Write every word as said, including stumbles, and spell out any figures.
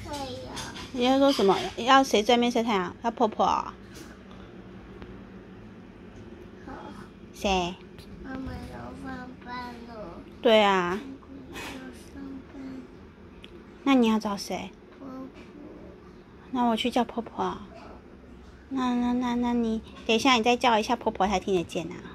太阳。 你要说什么？要谁在面晒太阳？要婆婆、哦。 好。 谁？ 妈妈要上班了。 对啊。 要上班。 那你要找谁？ 婆婆。 那我去叫婆婆。那那那那你等一下，你再叫一下婆婆才听得见啊。